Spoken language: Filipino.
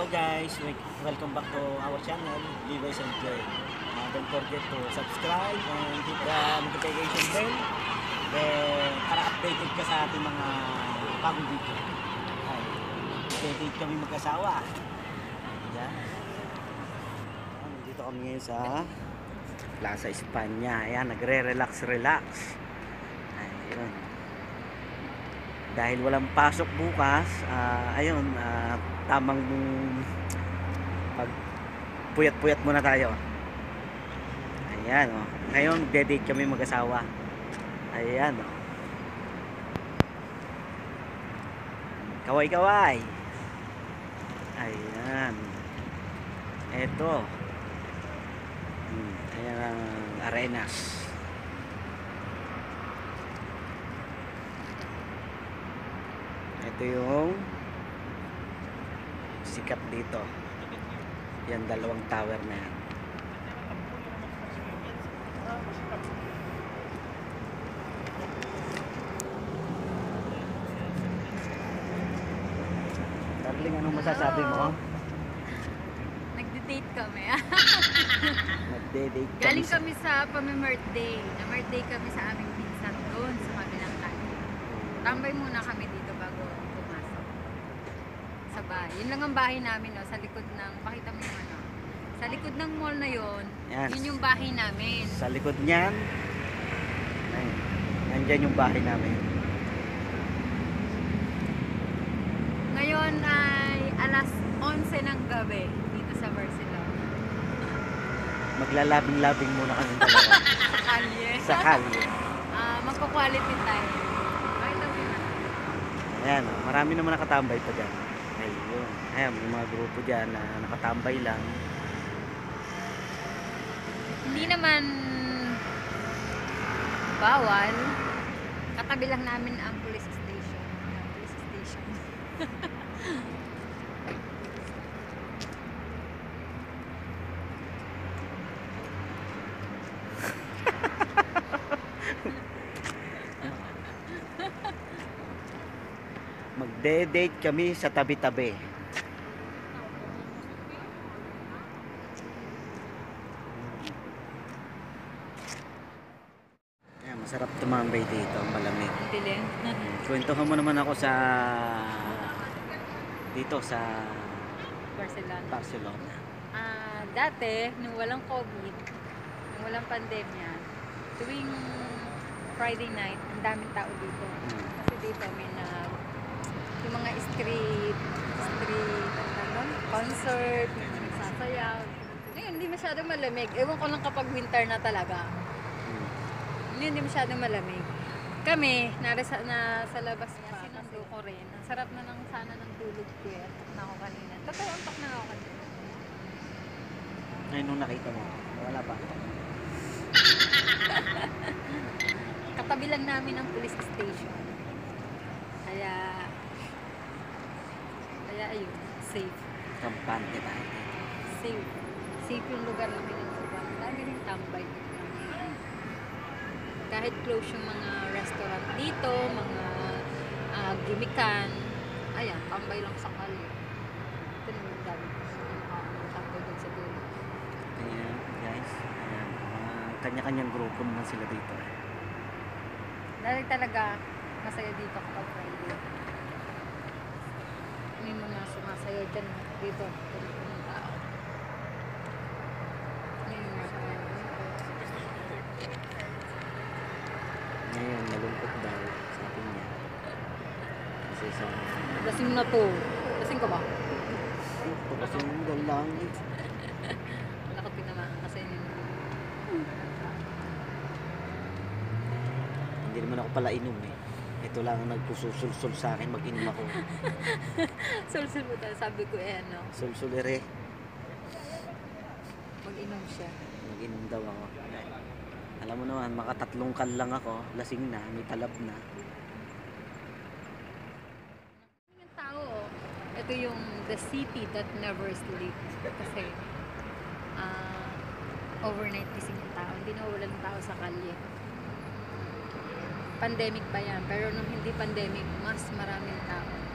guys, welcome back to our channel, Levi's and Jay. Don't forget to subscribe and hit the notification bell para updated ka sa ating mga bagong video. Updated kami mag-asawa. Ayan. Dito kami ngayon sa Plaza España. Ayan, nagre-relax. Ayun. Dahil walang pasok bukas, ayun, tamang puyat-puyat muna tayo. Ayan, oh. Ngayon, dedate kami mag-asawa. Ayan, oh. Kaway-kaway. Ayan. Eto. Ayan ang Arenas. Ito yung sikat dito. Yan, dalawang tower na yan. Darling, anong masasabi mo? Nagde-date kami. Nagde-date kami. Galing kami sa pami-birthday. Na-birthday kami sa aming pinsan doon sa kabilang tayo. Tambay muna kami dito bago pumasok sa bahay. Yun lang ang bahay namin, no? Sa likod ng, pakita mo yung ano. Sa likod ng mall na yun, Yan. yun yung bahay namin. Sa likod niyan, nandyan yung bahay namin. Ngayon ay alas 11 ng gabi dito sa Barcelona. Maglalabing-labing muna kami dalawa. Sa kalye. Sa kalye. Magko-quality time. Pakita mo yun. Ayan, oh, marami naman nakatambay pa dyan. Ayun. Ayan, may mga grupo dyan na nakatambay lang. Hindi naman bawal. Katabi lang namin ang police station. Police station. Magde-date kami sa tabi-tabi. Ayan, masarap tumambay dito, malamig. Ang dilim. Kwentuhan mo naman ako sa dito sa Barcelona. Barcelona. Dati, nung walang COVID, nung walang pandemya, tuwing Friday night, ang daming tao dito. Kasi dito may yung mga street, ano, concert, may mga nagsasayaw. Ngayon, hindi masyadong malamig. Ewan ko lang kapag winter na talaga. Hindi masyadong malamig. Kami, nasa labas pa. Sinundo ko rin. Ang sarap na ng sana ng tulog ko eh. Antok na ako kanina. Totoo, antok na ako kanina. Ay, nung nakita mo, wala pa. Katabi lang namin ang police station. Kaya ayun, safe. Kampante tayo dito. Safe. Safe yung lugar namin ng Cuba. Dami rin tambay. Kahit close yung mga restaurant dito, mga gimikan, ayan, tambay lang sa kali. Ito naman yung dami. Tambay doon sa dulo. Ayan, guys. Ayan, mga kanya-kanyang grupo naman sila dito. Dahil talaga, masaya dito kapag Friday. May mga sumasayaw dyan dito. Ng tao. Ngayon nga kami. Ngayon, malungkot daw, sabi niya. Kasi sa... Lasing na to. Lasing ka ba? Ito kasi yung lang eh. Wala ka pinamaan kasi yun. Hindi naman ako pala inom eh. Ito lang ang nagpususul-sul sa akin, mag-inom ako. Sulsul mo tayo. Sabi ko ano. Sul-sulere. Mag-inom siya. Mag-inom daw ako. Alam mo naman, makatatlong kan lang ako, lasing na, may talab na. Yung tao, ito yung the city that never sleeps. Kasi overnight gising yung tao. Hindi na wala ng tao sa kalye. Pandemic pa yan. Pero nung hindi pandemic, mas maraming tao.